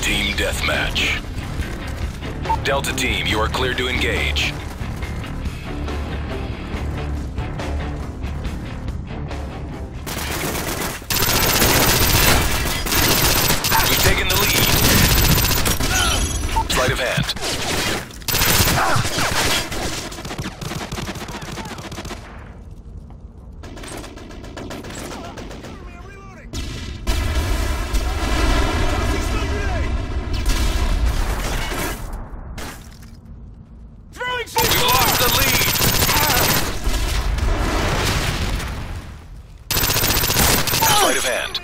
Team deathmatch. Delta Team, you are cleared to engage. We've taken the lead. Sleight of hand. Sleight of hand.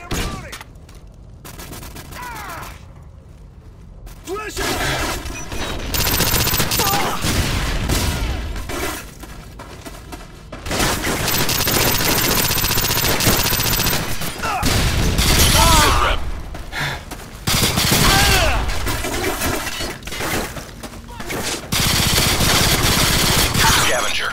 Scavenger.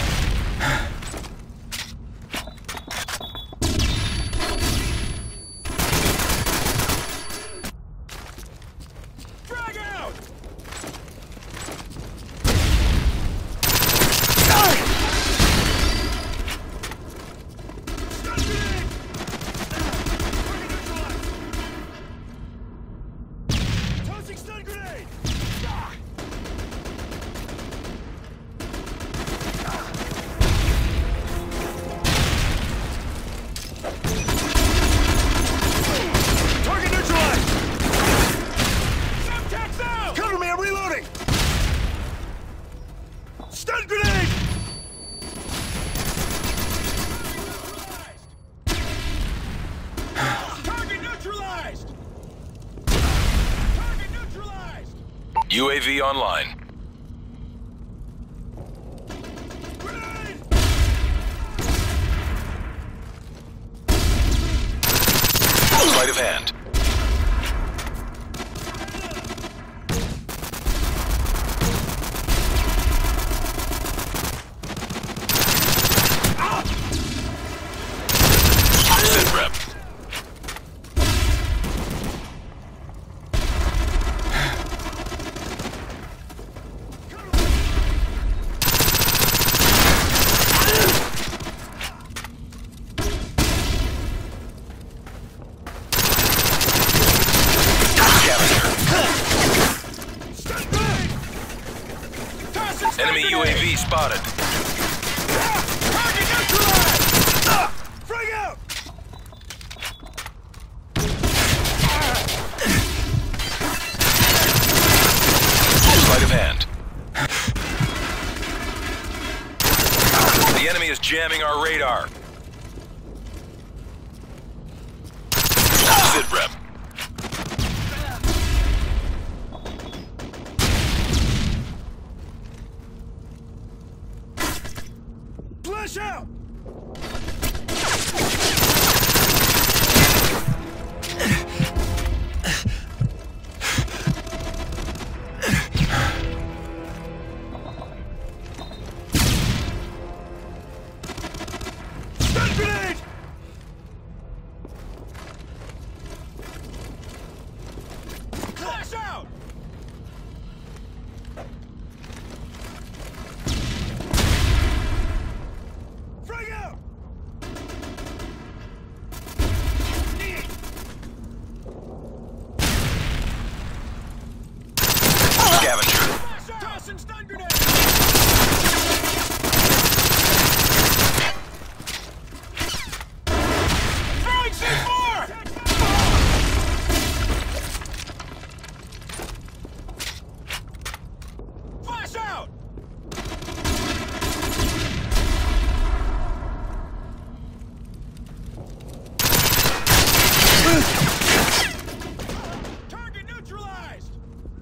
Stun grenade! Target neutralized! Target neutralized! UAV online. Grenade! Sleight of hand. Sit rep. Enemy UAV spotted. Target neutralized! Frag out! Sleight of hand. The enemy is jamming our radar. Sit rep. Flash out! Stun grenade! Flash out! Frag out! Scavenger. Tossing stun grenade! Throwing C4! Flash out! Target neutralized!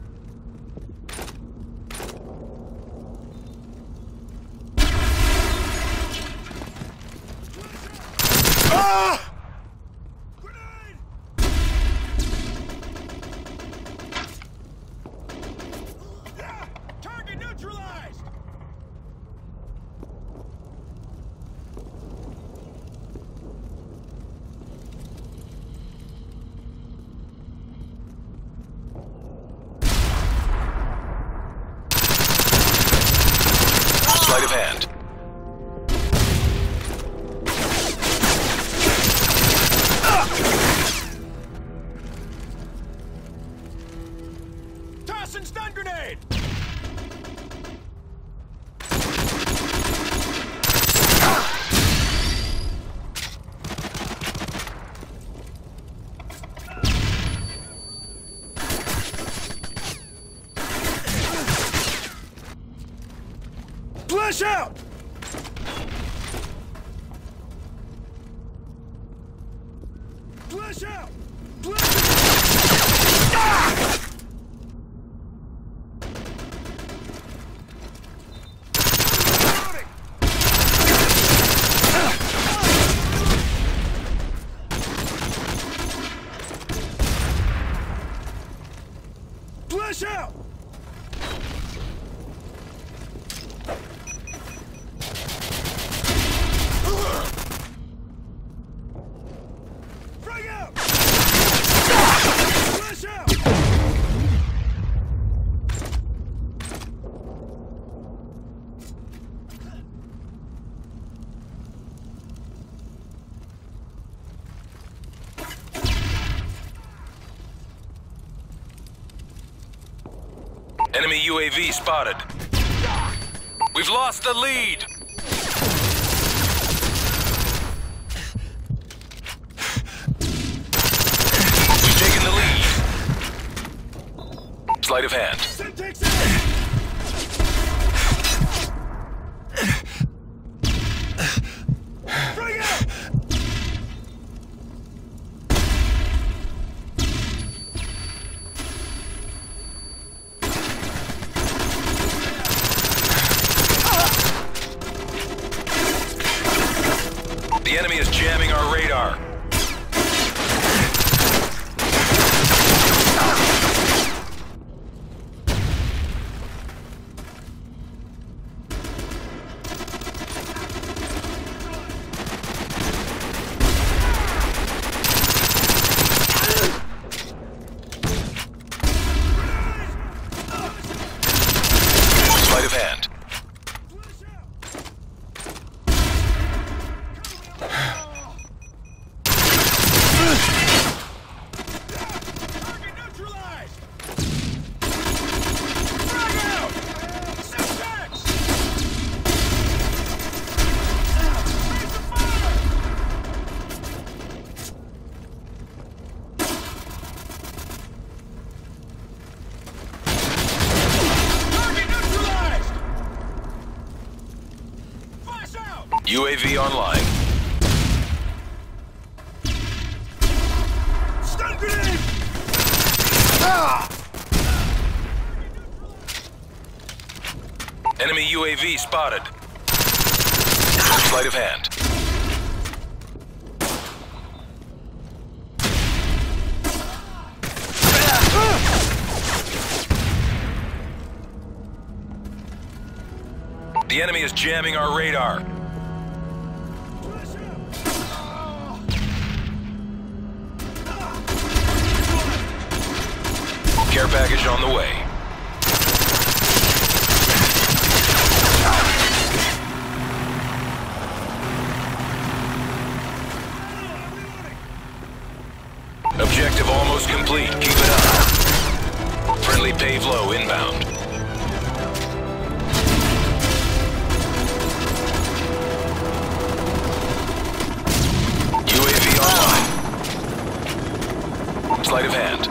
Ah! Grenade! Target neutralized! Flash out! Flash out! Frag out! Flash out! Enemy UAV spotted. We've lost the lead. We've taken the lead. Sleight of hand. Syntax out! Frag out! The enemy is jamming our radar. Sleight of hand. Target neutralized! Frag out! Syntax! Raise the fire! Target neutralized! Flash out! UAV online. Stun grenade! Enemy UAV spotted. Sleight of hand. The enemy is jamming our radar. Flash out! Care package on the way. Objective almost complete. Keep it up. Friendly pave low inbound. UAV online. Sleight of hand.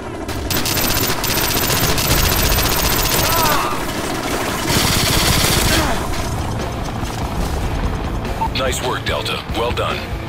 Nice work, Delta. Well done.